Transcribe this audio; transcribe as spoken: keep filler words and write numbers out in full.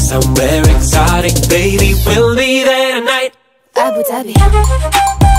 somewhere exotic, baby, we'll be there tonight. Abu Dhabi.